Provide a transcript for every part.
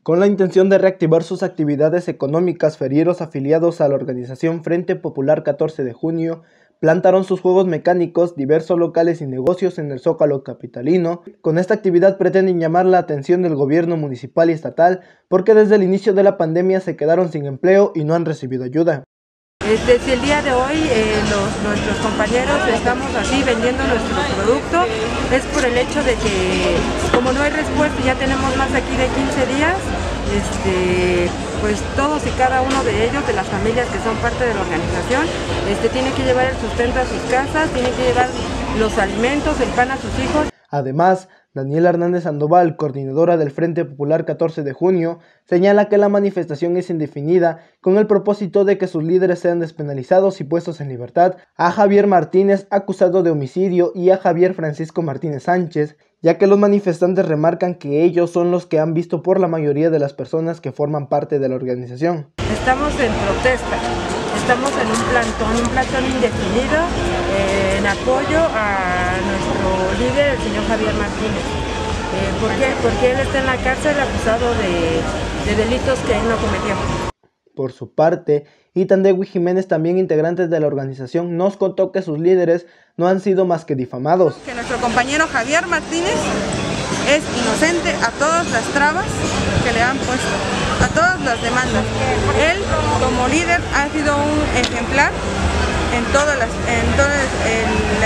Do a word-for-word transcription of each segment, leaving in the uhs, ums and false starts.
Con la intención de reactivar sus actividades económicas, ferieros afiliados a la organización Frente Popular catorce de junio plantaron sus juegos mecánicos diversos locales y negocios en el Zócalo capitalino. Con esta actividad pretenden llamar la atención del gobierno municipal y estatal porque desde el inicio de la pandemia se quedaron sin empleo y no han recibido ayuda. Desde el día de hoy eh, los, nuestros compañeros estamos así vendiendo nuestro producto, es por el hecho de que como no hay respuesta, ya tenemos más aquí de quince días, este, pues todos y cada uno de ellos, de las familias que son parte de la organización, este, tiene que llevar el sustento a sus casas, tiene que llevar los alimentos, el pan a sus hijos. Además, Daniela Hernández Sandoval, coordinadora del Frente Popular catorce de junio, señala que la manifestación es indefinida con el propósito de que sus líderes sean despenalizados y puestos en libertad a Javier Martínez, acusado de homicidio, y a Javier Francisco Martínez Sánchez, ya que los manifestantes remarcan que ellos son los que han visto por la mayoría de las personas que forman parte de la organización. Estamos en protesta, estamos en un plantón, un plantón indefinido eh, en apoyo a nuestro líder, el señor Javier Martínez. Eh, ¿Por qué? Porque él está en la cárcel acusado de, de delitos que él no cometió. Por su parte, Itandegui Jiménez, también integrante de la organización, nos contó que sus líderes no han sido más que difamados. Que nuestro compañero Javier Martínez es inocente a todas las trabas que le han puesto, a todas las demandas. Él, como líder, ha sido un ejemplar en todas las, en toda el,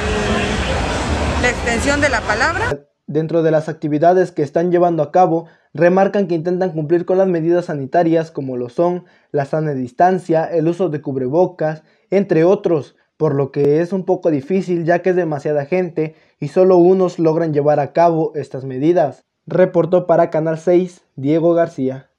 el, la extensión de la palabra. Dentro de las actividades que están llevando a cabo, remarcan que intentan cumplir con las medidas sanitarias como lo son la sana distancia, el uso de cubrebocas, entre otros, por lo que es un poco difícil ya que es demasiada gente y solo unos logran llevar a cabo estas medidas. Reportó para Canal seis, Diego García.